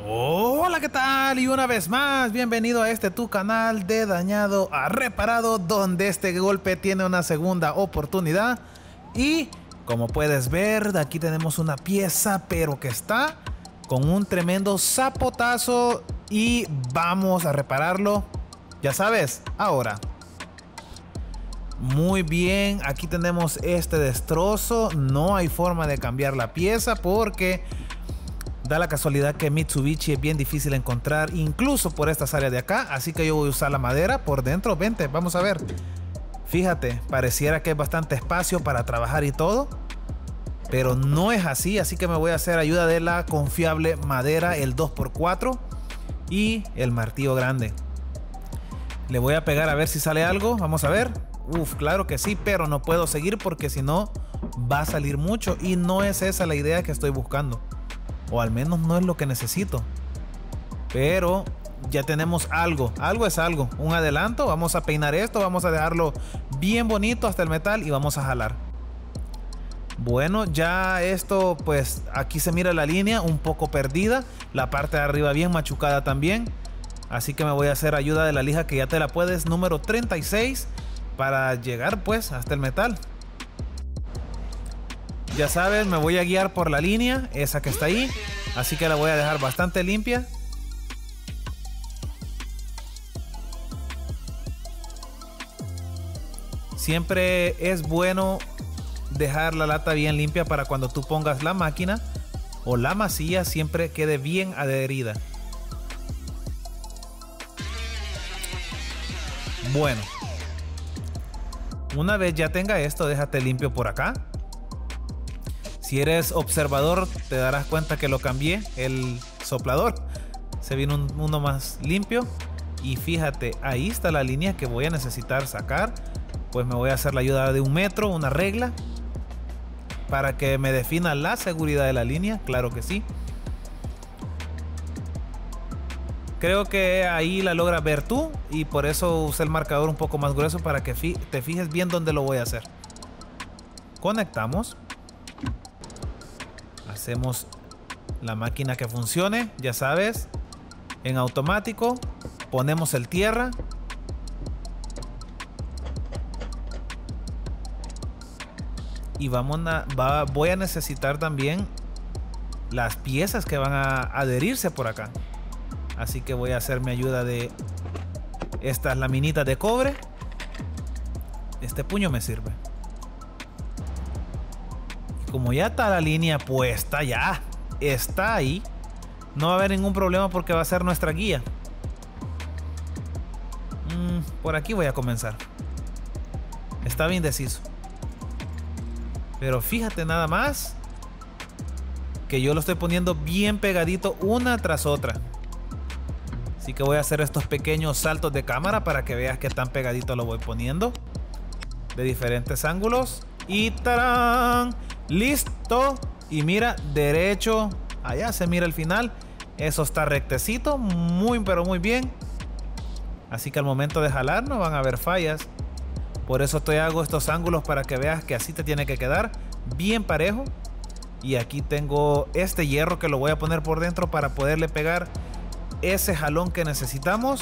Hola, ¿qué tal? Y una vez más, bienvenido a este tu canal de Dañado a Reparado, donde este golpe tiene una segunda oportunidad. Y como puedes ver, aquí tenemos una pieza, pero que está con un tremendo zapotazo. Y vamos a repararlo, ya sabes, ahora. Muy bien, aquí tenemos este destrozo. No hay forma de cambiar la pieza porque da la casualidad que Mitsubishi es bien difícil encontrar, incluso por estas áreas de acá. Así que yo voy a usar la madera por dentro. Vente, vamos a ver. Fíjate, pareciera que hay bastante espacio para trabajar y todo, pero no es así. Así que me voy a hacer ayuda de la confiable madera, el 2x4 y el martillo grande. Le voy a pegar a ver si sale algo. Vamos a ver. Uf, claro que sí, pero no puedo seguir porque si no va a salir mucho. Y no es esa la idea que estoy buscando. O al menos no es lo que necesito. Pero ya tenemos algo. Algo es algo. Un adelanto. Vamos a peinar esto. Vamos a dejarlo bien bonito hasta el metal. Y vamos a jalar. Bueno, ya esto, pues aquí se mira la línea un poco perdida. La parte de arriba bien machucada también. Así que me voy a hacer ayuda de la lija, que ya te la puedes, número 36. Para llegar pues hasta el metal. Ya sabes, me voy a guiar por la línea, esa que está ahí. Así que la voy a dejar bastante limpia. Siempre es bueno dejar la lata bien limpia para cuando tú pongas la máquina o la masilla siempre quede bien adherida. Bueno, una vez ya tenga esto, déjate limpio por acá. Si eres observador, te darás cuenta que lo cambié, el soplador. Se vino uno más limpio. Y fíjate, ahí está la línea que voy a necesitar sacar. Pues me voy a hacer la ayuda de 1 metro, una regla, para que me defina la seguridad de la línea, claro que sí. Creo que ahí la logras ver tú y por eso usé el marcador un poco más grueso para que te fijes bien dónde lo voy a hacer. Conectamos. Hacemos la máquina que funcione, ya sabes, en automático. Ponemos el tierra. Y voy a necesitar también las piezas que van a adherirse por acá. Así que voy a hacer mi ayuda de estas laminitas de cobre. Este puño me sirve. Y como ya está la línea puesta, ya está ahí, no va a haber ningún problema porque va a ser nuestra guía. Por aquí voy a comenzar. Estaba indeciso. Pero fíjate nada más que yo lo estoy poniendo bien pegadito una tras otra. Así que voy a hacer estos pequeños saltos de cámara para que veas que tan pegadito lo voy poniendo. De diferentes ángulos. Y ¡tarán! ¡Listo! Y mira, derecho. Allá se mira el final. Eso está rectecito. Muy, pero muy bien. Así que al momento de jalar no van a haber fallas. Por eso hago estos ángulos para que veas que así te tiene que quedar bien parejo. Y aquí tengo este hierro que lo voy a poner por dentro para poderle pegar ese jalón que necesitamos.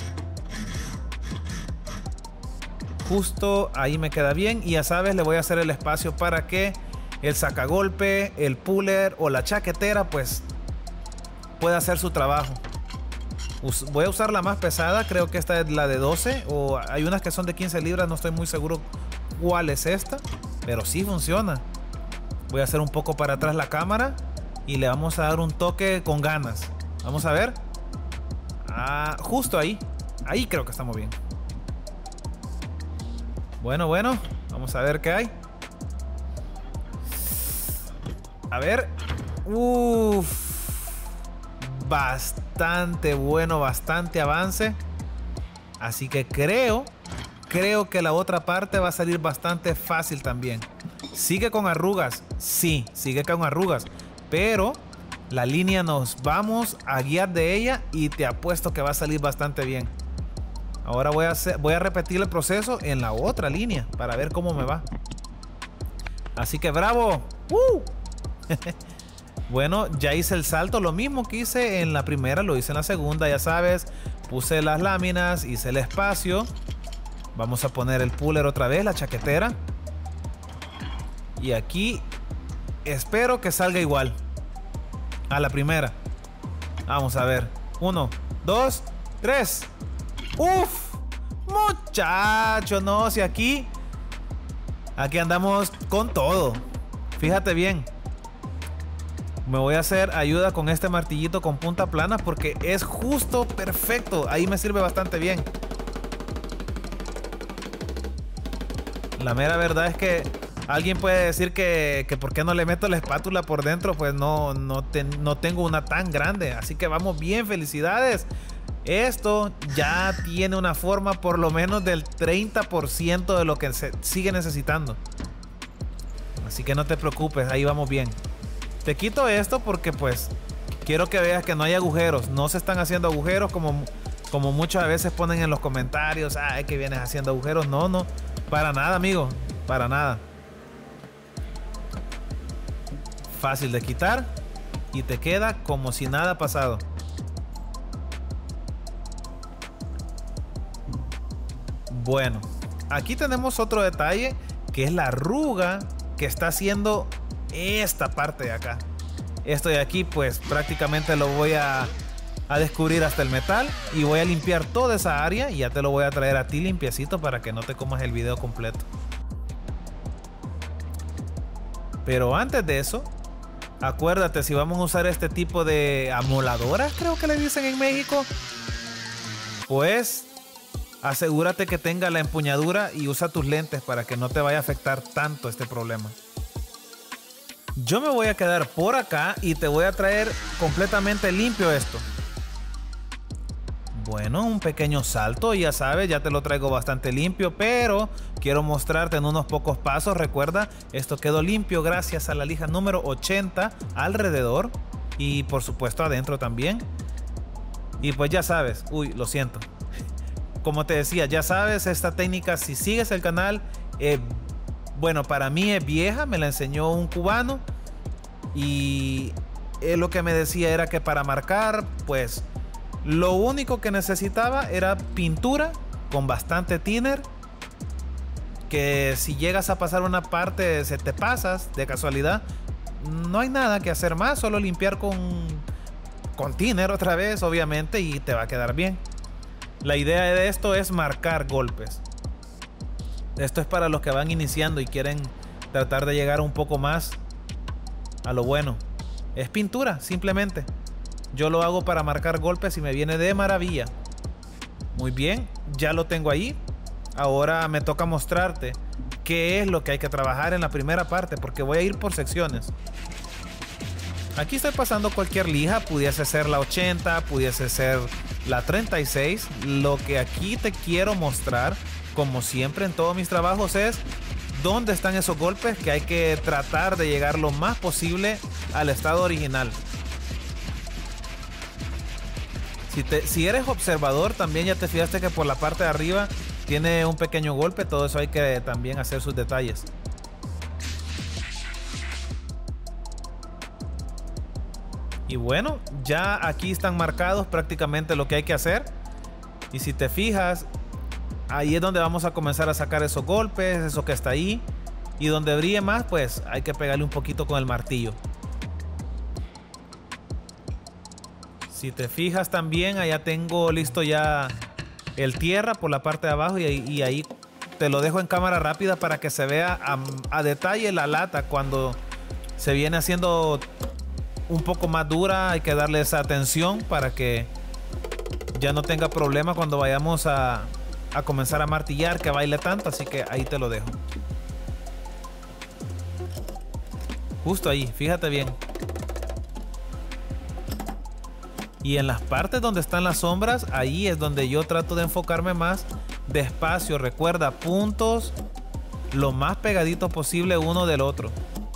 Justo ahí me queda bien. Y ya sabes, le voy a hacer el espacio para que el sacagolpe, el puller o la chaquetera pues pueda hacer su trabajo. Voy a usar la más pesada, creo que esta es la de 12, o hay unas que son de 15 libras, no estoy muy seguro cuál es esta, pero sí funciona. Voy a hacer un poco para atrás la cámara y le vamos a dar un toque con ganas. Vamos a ver. Justo ahí creo que estamos bien. Bueno, vamos a ver qué hay. A ver. Bastante bueno, bastante avance. Así que creo que la otra parte va a salir bastante fácil también. Sigue con arrugas, sí, sigue con arrugas, pero la línea nos vamos a guiar de ella y te apuesto que va a salir bastante bien. Ahora voy a repetir el proceso en la otra línea para ver cómo me va. Así que bravo. Bueno, ya hice el salto, lo mismo que hice en la primera, lo hice en la segunda, ya sabes. Puse las láminas, hice el espacio. Vamos a poner el puller otra vez, la chaquetera. Y aquí espero que salga igual a la primera. Vamos a ver. 1, 2, 3. ¡Uf! Muchacho, no, si aquí andamos con todo. Fíjate bien. Me voy a hacer ayuda con este martillito con punta plana porque es justo perfecto. Ahí me sirve bastante bien. La mera verdad es que alguien puede decir que por qué no le meto la espátula por dentro. Pues no tengo una tan grande. Así que vamos bien, felicidades. Esto ya tiene una forma por lo menos del 30% de lo que se sigue necesitando. Así que no te preocupes, ahí vamos bien. Te quito esto porque pues quiero que veas que no hay agujeros. No se están haciendo agujeros como muchas veces ponen en los comentarios. Ay, que vienes haciendo agujeros. No, para nada, amigo. Para nada. Fácil de quitar y te queda como si nada ha pasado. Bueno, aquí tenemos otro detalle que es la arruga que está haciendo esta parte de acá. Esto de aquí pues prácticamente lo voy a descubrir hasta el metal y voy a limpiar toda esa área y ya te lo voy a traer a ti limpiecito para que no te comas el video completo. Pero antes de eso, acuérdate, si vamos a usar este tipo de amoladoras, creo que le dicen en México, pues asegúrate que tenga la empuñadura y usa tus lentes para que no te vaya a afectar tanto este problema. Yo me voy a quedar por acá y te voy a traer completamente limpio esto. Bueno, un pequeño salto, ya sabes, ya te lo traigo bastante limpio, pero quiero mostrarte en unos pocos pasos. Recuerda, esto quedó limpio gracias a la lija número 80 alrededor y por supuesto adentro también. Y pues ya sabes, uy, lo siento. Como te decía, ya sabes, esta técnica, si sigues el canal, bueno, para mí es vieja, me la enseñó un cubano y él lo que me decía era que para marcar, pues lo único que necesitaba era pintura con bastante thinner, que si llegas a pasar una parte, se te pasas de casualidad, no hay nada que hacer más, solo limpiar con thinner otra vez, obviamente, y te va a quedar bien. La idea de esto es marcar golpes. Esto es para los que van iniciando y quieren tratar de llegar un poco más a lo bueno. Es pintura, simplemente. Yo lo hago para marcar golpes y me viene de maravilla. Muy bien, ya lo tengo ahí. Ahora me toca mostrarte qué es lo que hay que trabajar en la primera parte, porque voy a ir por secciones. Aquí estoy pasando cualquier lija, pudiese ser la 80, pudiese ser la 36. Lo que aquí te quiero mostrar, como siempre en todos mis trabajos, es dónde están esos golpes que hay que tratar de llegar lo más posible al estado original. Si eres observador, también ya te fijaste que por la parte de arriba tiene un pequeño golpe. Todo eso hay que también hacer sus detalles. Y bueno, ya aquí están marcados prácticamente lo que hay que hacer. Y si te fijas, ahí es donde vamos a comenzar a sacar esos golpes, eso que está ahí. Y donde brille más, pues hay que pegarle un poquito con el martillo. Si te fijas también, allá tengo listo ya el tierra por la parte de abajo y ahí te lo dejo en cámara rápida para que se vea a detalle la lata. Cuando se viene haciendo un poco más dura, hay que darle esa atención para que ya no tenga problema cuando vayamos a comenzar a martillar, que baile tanto. Así que ahí te lo dejo. Justo ahí, fíjate bien. Y en las partes donde están las sombras, ahí es donde yo trato de enfocarme más despacio. Recuerda, puntos lo más pegaditos posible uno del otro.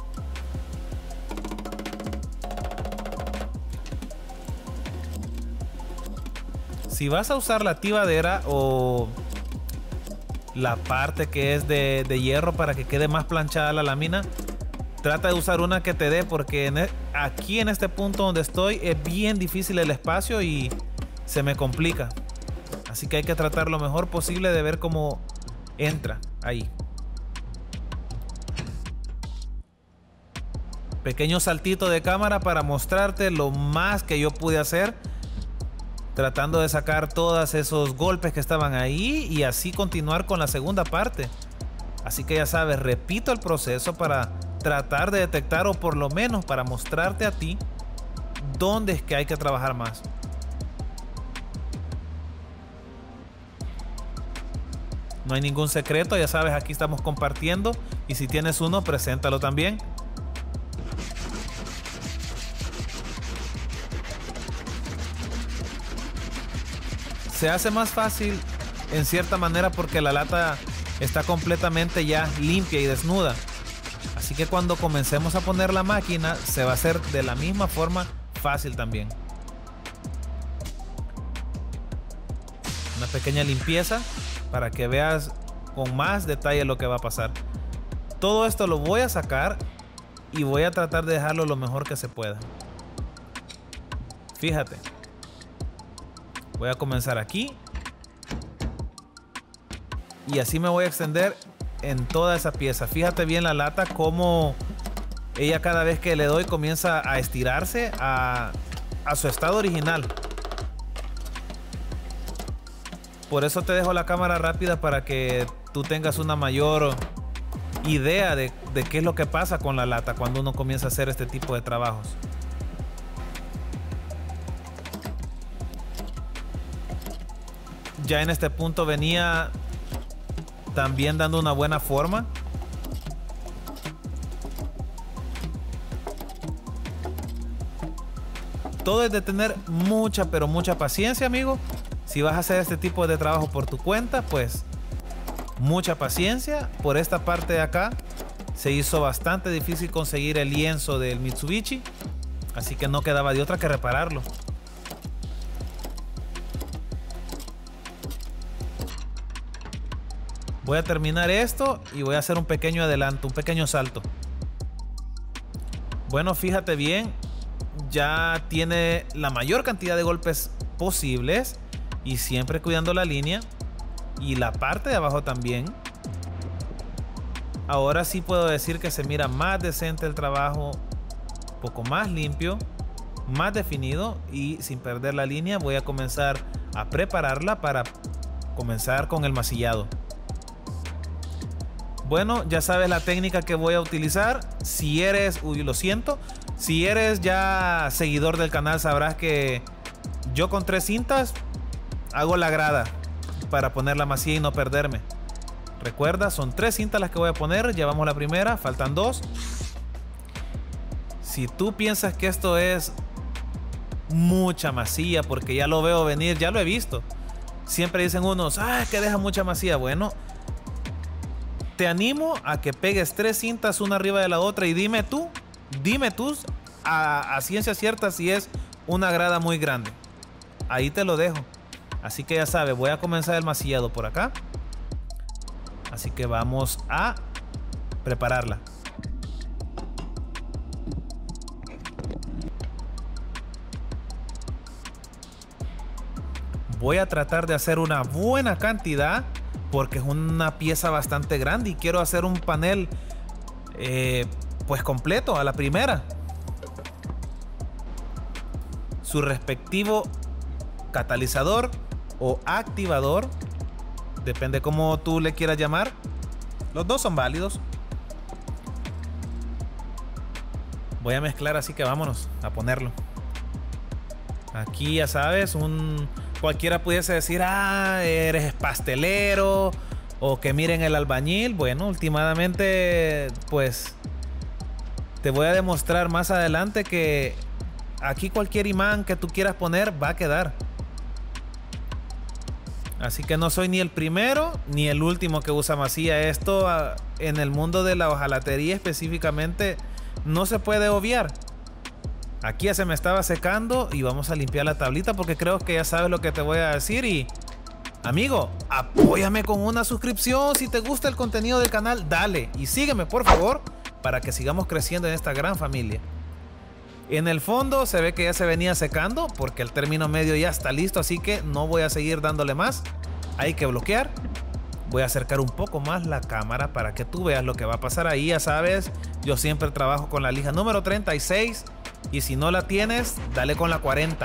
Si vas a usar la tibadera o la parte que es de hierro para que quede más planchada la lámina, trata de usar una que te dé, porque aquí en este punto donde estoy es bien difícil el espacio y se me complica. Así que hay que tratar lo mejor posible de ver cómo entra ahí. Pequeño saltito de cámara para mostrarte lo más que yo pude hacer, tratando de sacar todos esos golpes que estaban ahí y así continuar con la segunda parte. Así que ya sabes, repito el proceso para tratar de detectar, o por lo menos para mostrarte a ti dónde es que hay que trabajar más. No hay ningún secreto, ya sabes, aquí estamos compartiendo y si tienes uno, preséntalo también. Se hace más fácil en cierta manera porque la lata está completamente ya limpia y desnuda. Así que cuando comencemos a poner la máquina se va a hacer de la misma forma fácil también. Una pequeña limpieza para que veas con más detalle lo que va a pasar. Todo esto lo voy a sacar y voy a tratar de dejarlo lo mejor que se pueda. Fíjate. Voy a comenzar aquí. Y así me voy a extender en toda esa pieza. Fíjate bien la lata como ella cada vez que le doy comienza a estirarse a su estado original. Por eso te dejo la cámara rápida para que tú tengas una mayor idea de qué es lo que pasa con la lata cuando uno comienza a hacer este tipo de trabajos. Ya en este punto venía también dando una buena forma. Todo es de tener mucha, pero mucha paciencia, amigo. Si vas a hacer este tipo de trabajo por tu cuenta, pues mucha paciencia. Por esta parte de acá se hizo bastante difícil conseguir el lienzo del Mitsubishi, así que no quedaba de otra que repararlo. Voy a terminar esto y voy a hacer un pequeño adelanto, un pequeño salto. Bueno, fíjate bien, ya tiene la mayor cantidad de golpes posibles y siempre cuidando la línea y la parte de abajo también. Ahora sí puedo decir que se mira más decente el trabajo, un poco más limpio, más definido, y sin perder la línea voy a comenzar a prepararla para comenzar con el masillado. Bueno, ya sabes la técnica que voy a utilizar. Si eres, si eres ya seguidor del canal sabrás que yo con 3 cintas hago la grada para poner la masilla y no perderme. Recuerda, son 3 cintas las que voy a poner. Llevamos la primera, faltan 2. Si tú piensas que esto es mucha masilla, porque ya lo veo venir, ya lo he visto. Siempre dicen unos, que deja mucha masilla. Bueno, te animo a que pegues 3 cintas una arriba de la otra y dime tú a ciencia cierta si es una grada muy grande. Ahí te lo dejo. Así que ya sabes, voy a comenzar el masillado por acá. Así que vamos a prepararla. Voy a tratar de hacer una buena cantidad porque es una pieza bastante grande y quiero hacer un panel pues completo a la primera. Su respectivo catalizador o activador, depende cómo tú le quieras llamar. Los dos son válidos. Voy a mezclar, así que vámonos a ponerlo. Aquí ya sabes, cualquiera pudiese decir, eres pastelero o que miren el albañil. Bueno, últimamente pues te voy a demostrar más adelante que aquí cualquier imán que tú quieras poner va a quedar. Así que no soy ni el primero ni el último que usa masilla. Esto en el mundo de la hojalatería específicamente no se puede obviar. Aquí ya se me estaba secando y vamos a limpiar la tablita porque creo que ya sabes lo que te voy a decir. Y amigo, apóyame con una suscripción. Si te gusta el contenido del canal, dale y sígueme por favor para que sigamos creciendo en esta gran familia. En el fondo se ve que ya se venía secando porque el término medio ya está listo, así que no voy a seguir dándole más. Hay que bloquear. Voy a acercar un poco más la cámara para que tú veas lo que va a pasar ahí. Ya sabes, yo siempre trabajo con la lija número 36 y si no la tienes, dale con la 40.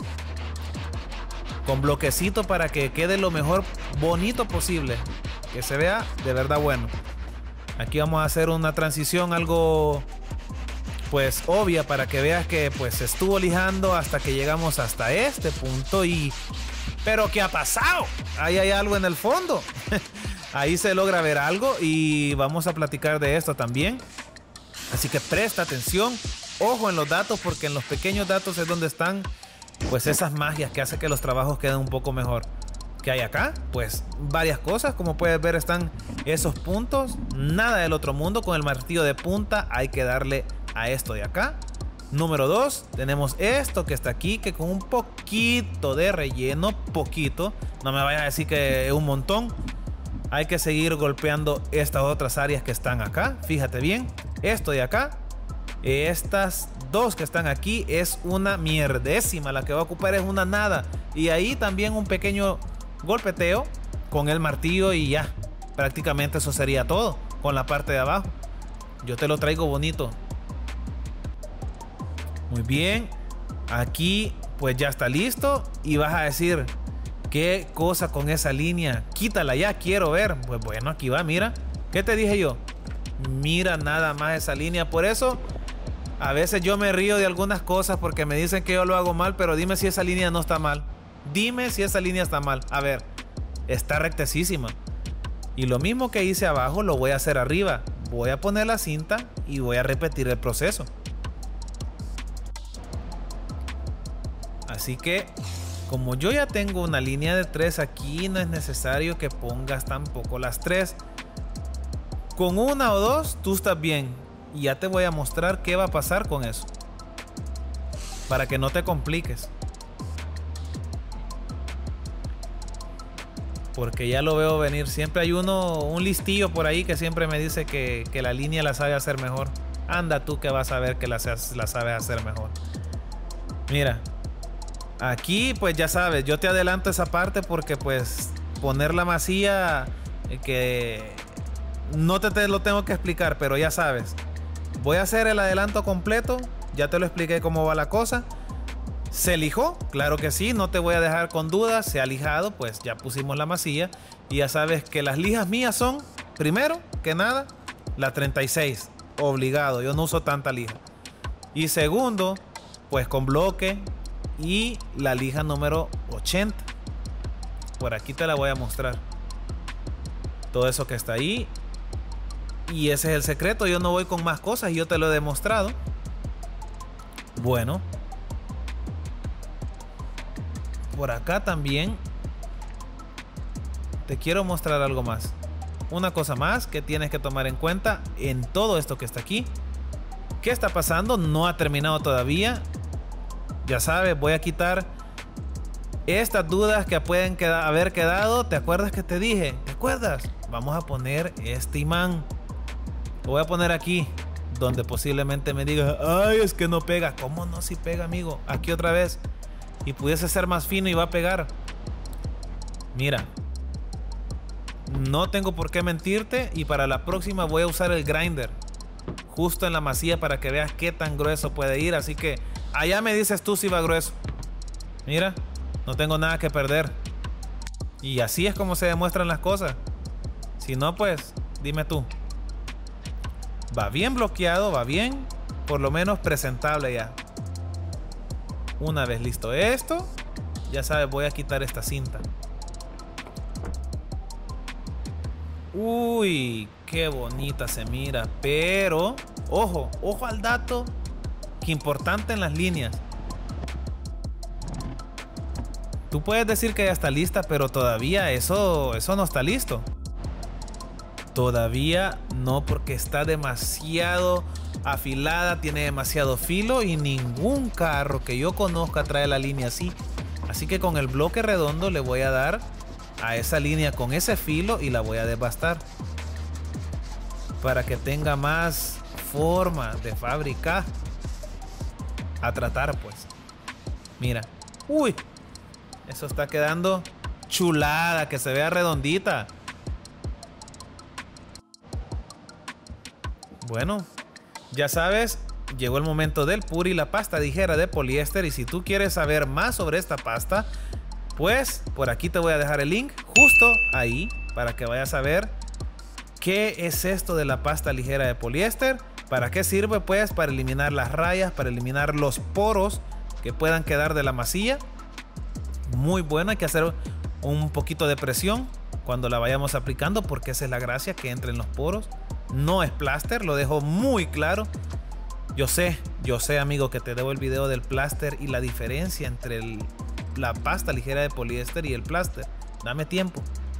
Con bloquecito para que quede lo mejor bonito posible, que se vea de verdad bueno. Aquí vamos a hacer una transición algo pues obvia para que veas que pues se estuvo lijando hasta que llegamos hasta este punto y... ¿Pero qué ha pasado? Ahí hay algo en el fondo. Ahí se logra ver algo y vamos a platicar de esto también. Así que presta atención, ojo en los datos porque en los pequeños datos es donde están pues esas magias que hacen que los trabajos queden un poco mejor. ¿Qué hay acá? Pues varias cosas, como puedes ver están esos puntos, nada del otro mundo. Con el martillo de punta hay que darle a esto de acá. Número 2, tenemos esto que está aquí, que con un poquito de relleno, poquito, no me vayas a decir que es un montón. Hay que seguir golpeando estas otras áreas que están acá, fíjate bien, esto de acá, estas dos que están aquí es una mierdésima, la que va a ocupar es una nada. Y ahí también un pequeño golpeteo con el martillo y ya, prácticamente eso sería todo con la parte de abajo. Yo te lo traigo bonito. Muy bien, aquí pues ya está listo y vas a decir, ¿qué cosa con esa línea? Quítala ya, quiero ver. Pues bueno, aquí va, mira. ¿Qué te dije yo? Mira nada más esa línea. Por eso a veces yo me río de algunas cosas porque me dicen que yo lo hago mal, pero dime si esa línea no está mal. Dime si esa línea está mal. A ver, está rectesísima. Y lo mismo que hice abajo lo voy a hacer arriba. Voy a poner la cinta y voy a repetir el proceso. Así que, como yo ya tengo una línea de 3 aquí, no es necesario que pongas tampoco las 3. Con una o dos, tú estás bien. Y ya te voy a mostrar qué va a pasar con eso. Para que no te compliques. Porque ya lo veo venir. Siempre hay un listillo por ahí que siempre me dice que la línea la sabe hacer mejor. Anda tú que vas a ver que la sabe hacer mejor. Mira. Aquí pues ya sabes, yo te adelanto esa parte porque pues poner la masilla que no te lo tengo que explicar, pero ya sabes. Voy a hacer el adelanto completo, ya te lo expliqué cómo va la cosa. ¿Se lijó? Claro que sí, no te voy a dejar con dudas, se ha lijado, pues ya pusimos la masilla. Y ya sabes que las lijas mías son, primero que nada, la 36, obligado, yo no uso tanta lija. Y segundo, pues con bloque. Y la lija número 80. Por aquí te la voy a mostrar. Todo eso que está ahí. Y ese es el secreto. Yo no voy con más cosas. Yo te lo he demostrado. Bueno. Por acá también. Te quiero mostrar algo más. Una cosa más que tienes que tomar en cuenta en todo esto que está aquí. ¿Qué está pasando? No ha terminado todavía. Ya sabes, voy a quitar estas dudas que pueden haber quedado. ¿Te acuerdas que te dije? ¿Te acuerdas? Vamos a poner este imán. Lo voy a poner aquí, donde posiblemente me digas, ay, es que no pega. ¿Cómo no? Si pega, amigo. Aquí otra vez. Y pudiese ser más fino y va a pegar. Mira. No tengo por qué mentirte. Y para la próxima voy a usar el grinder justo en la masilla para que veas qué tan grueso puede ir. Así que allá me dices tú si va grueso. Mira, no tengo nada que perder. Y así es como se demuestran las cosas. Si no, pues, dime tú. Va bien bloqueado, va bien. Por lo menos presentable ya. Una vez listo esto, ya sabes, voy a quitar esta cinta. Uy, qué bonita se mira. Pero, ojo, ojo al dato. Que importante en las líneas. Tú puedes decir que ya está lista, pero todavía eso no está listo. Todavía no, porque está demasiado afilada, tiene demasiado filo y ningún carro que yo conozca trae la línea así. Así que con el bloque redondo le voy a dar a esa línea con ese filo y la voy a desbastar para que tenga más forma de fábrica. a tratar, pues. Mira. Uy. Eso está quedando chulada, que se vea redondita. Bueno, ya sabes, llegó el momento del puri, la pasta ligera de poliéster. Y si tú quieres saber más sobre esta pasta, pues por aquí te voy a dejar el link justo ahí para que vayas a ver qué es esto de la pasta ligera de poliéster. ¿Para qué sirve? Pues para eliminar las rayas, para eliminar los poros que puedan quedar de la masilla. Muy buena, hay que hacer un poquito de presión cuando la vayamos aplicando, porque esa es la gracia, que entre en los poros. No es pláster, lo dejo muy claro. Yo sé amigo, que te debo el video del pláster y la diferencia entre la pasta ligera de poliéster y el pláster. Dame tiempo.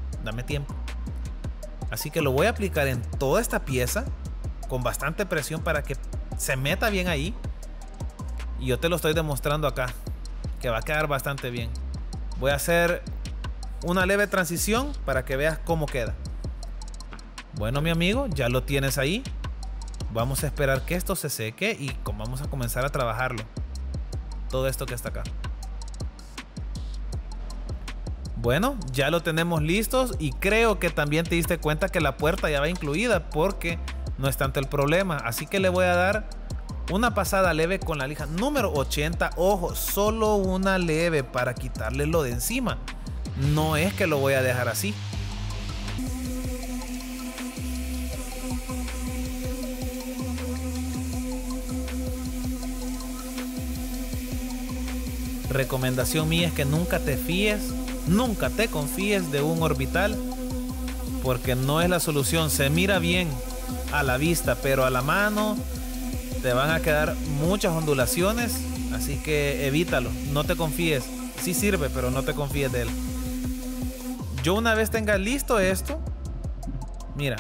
Así que lo voy a aplicar en toda esta pieza con bastante presión para que se meta bien ahí. Y yo te lo estoy demostrando acá, que va a quedar bastante bien. Voy a hacer una leve transición para que veas cómo queda. Bueno, mi amigo, ya lo tienes ahí. Vamos a esperar que esto se seque y vamos a comenzar a trabajarlo. Todo esto que está acá. Bueno, ya lo tenemos listos y creo que también te diste cuenta que la puerta ya va incluida, porque no es tanto el problema. Así que le voy a dar una pasada leve con la lija número 80. Ojo, solo una leve para quitarle lo de encima. No es que lo voy a dejar así. Recomendación mía es que nunca te fíes, nunca te confíes de un orbital, porque no es la solución. Se mira bien a la vista, pero a la mano te van a quedar muchas ondulaciones, así que evítalo, no te confíes. Sí sirve, pero no te confíes de él. Yo, una vez tenga listo esto, mira,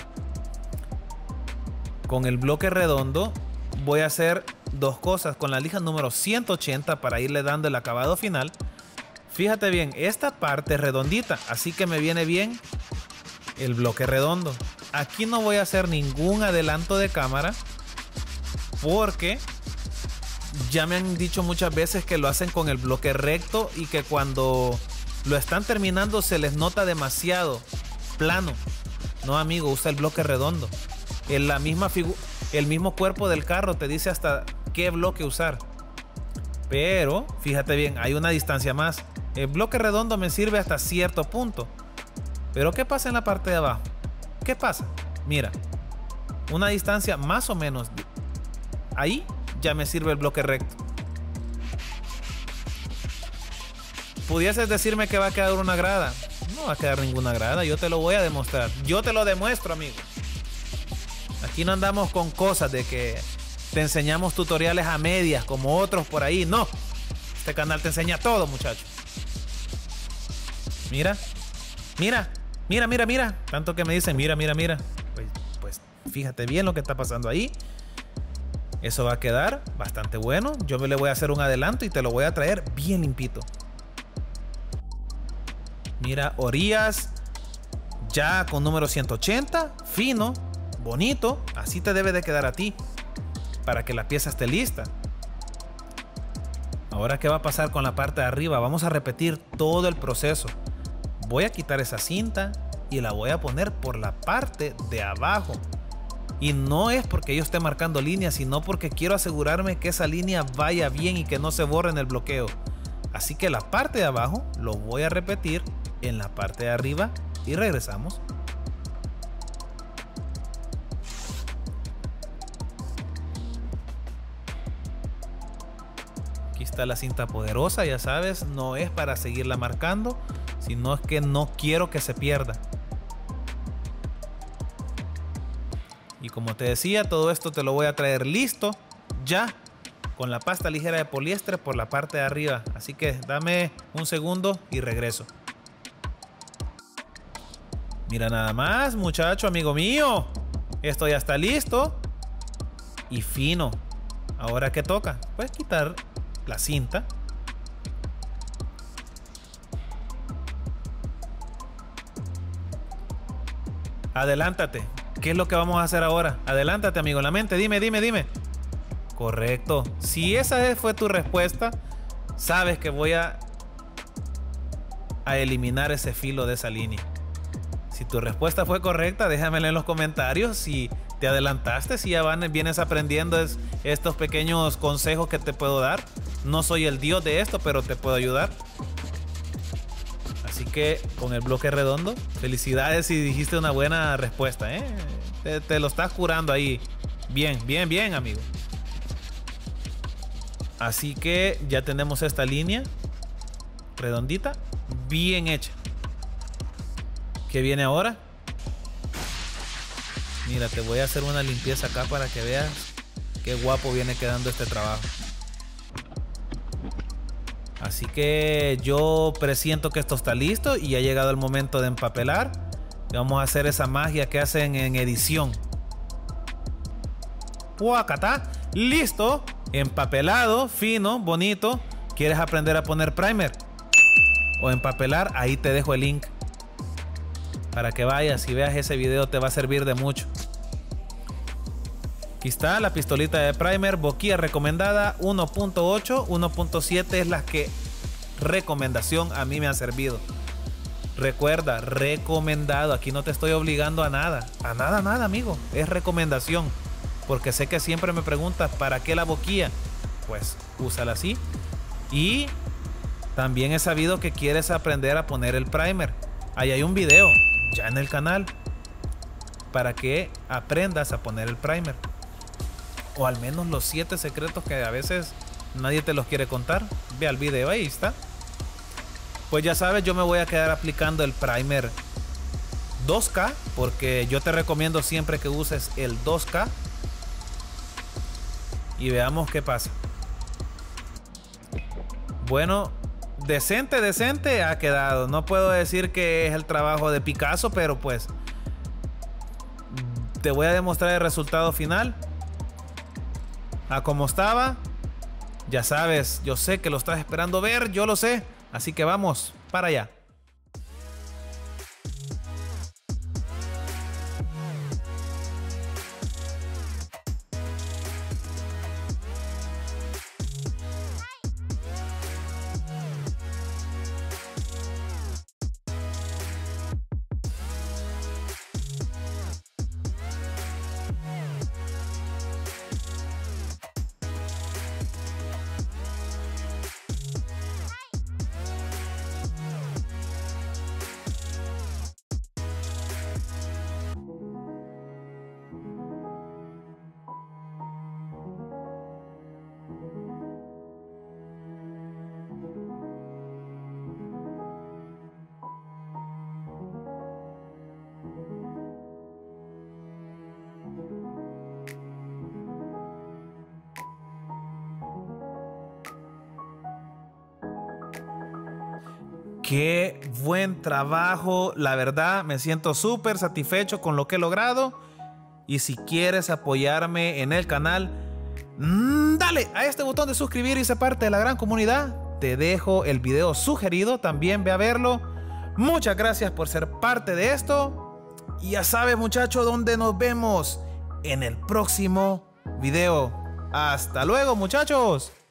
con el bloque redondo voy a hacer dos cosas con la lija número 180 para irle dando el acabado final. Fíjate bien, esta parte es redondita, así que me viene bien el bloque redondo. Aquí no voy a hacer ningún adelanto de cámara, porque ya me han dicho muchas veces que lo hacen con el bloque recto y que cuando lo están terminando se les nota demasiado plano. No, amigo, usa el bloque redondo. En la misma el mismo cuerpo del carro te dice hasta qué bloque usar. Pero fíjate bien, hay una distancia más. El bloque redondo me sirve hasta cierto punto. Pero ¿qué pasa en la parte de abajo? ¿Qué pasa? Mira, una distancia más o menos. Ahí ya me sirve el bloque recto. ¿Pudieses decirme que va a quedar una grada? No va a quedar ninguna grada, yo te lo voy a demostrar. Yo te lo demuestro, amigo. Aquí no andamos con cosas de que te enseñamos tutoriales a medias como otros por ahí. No, este canal te enseña todo, muchacho. Mira, mira, mira, mira, mira. Tanto que me dicen, mira, mira, mira. Pues fíjate bien lo que está pasando ahí. Eso va a quedar bastante bueno. Yo me le voy a hacer un adelanto y te lo voy a traer bien limpito. Mira, orillas ya con número 180, fino, bonito. Así te debe de quedar a ti, para que la pieza esté lista. Ahora, ¿qué va a pasar con la parte de arriba? Vamos a repetir todo el proceso. Voy a quitar esa cinta y la voy a poner por la parte de abajo. Y no es porque yo esté marcando líneas, sino porque quiero asegurarme que esa línea vaya bien y que no se borre en el bloqueo. Así que la parte de abajo lo voy a repetir en la parte de arriba y regresamos. Aquí está la cinta poderosa, ya sabes, no es para seguirla marcando, sino es que no quiero que se pierda. Y como te decía, todo esto te lo voy a traer listo ya con la pasta ligera de poliéster por la parte de arriba. Así que dame un segundo y regreso. Mira nada más, muchacho, amigo mío. Esto ya está listo y fino. Ahora, ¿qué toca? Pues quitar la cinta. Adelántate. ¿Qué es lo que vamos a hacer ahora? Adelántate, amigo, en la mente. Dime, dime, dime. Correcto. Si esa fue tu respuesta, sabes que voy a eliminar ese filo de esa línea. Si tu respuesta fue correcta, déjamela en los comentarios. Si te adelantaste, si ya vienes aprendiendo estos pequeños consejos que te puedo dar. No soy el dios de esto, pero te puedo ayudar. Así que con el bloque redondo, felicidades si dijiste una buena respuesta, ¿eh? Te lo estás curando ahí. Bien, bien, bien, amigo. Así que ya tenemos esta línea redondita, bien hecha. ¿Qué viene ahora? Mira, te voy a hacer una limpieza acá para que veas qué guapo viene quedando este trabajo. Así que yo presiento que esto está listo y ha llegado el momento de empapelar. Vamos a hacer esa magia que hacen en edición. ¡Puacatá! ¡Listo! Empapelado, fino, bonito. ¿Quieres aprender a poner primer o empapelar? Ahí te dejo el link para que vayas y veas ese video, te va a servir de mucho. Aquí está la pistolita de primer, boquilla recomendada 1.8, 1.7 es la que recomendación a mí me ha servido. Recuerda, recomendado, aquí no te estoy obligando a nada, nada amigo, es recomendación, porque sé que siempre me preguntas ¿para qué la boquilla? Pues úsala así. Y también he sabido que quieres aprender a poner el primer. Ahí hay un video ya en el canal para que aprendas a poner el primer, o al menos los 7 secretos que a veces nadie te los quiere contar. Ve al video, ahí está. Pues ya sabes, yo me voy a quedar aplicando el primer 2K, porque yo te recomiendo siempre que uses el 2K. Y veamos qué pasa. Bueno, decente ha quedado. No puedo decir que es el trabajo de Picasso, pero pues te voy a demostrar el resultado final. A como estaba. Ya sabes, yo sé que lo estás esperando ver, yo lo sé. Así que vamos para allá. Qué buen trabajo, la verdad me siento súper satisfecho con lo que he logrado. Y si quieres apoyarme en el canal, dale a este botón de suscribir y ser parte de la gran comunidad. Te dejo el video sugerido, también ve a verlo. Muchas gracias por ser parte de esto. Y ya sabes, muchachos, dónde nos vemos en el próximo video. Hasta luego, muchachos.